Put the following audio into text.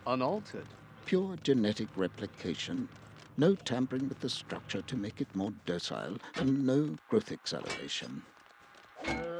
unaltered. Pure genetic replication. No tampering with the structure to make it more docile, and no growth acceleration.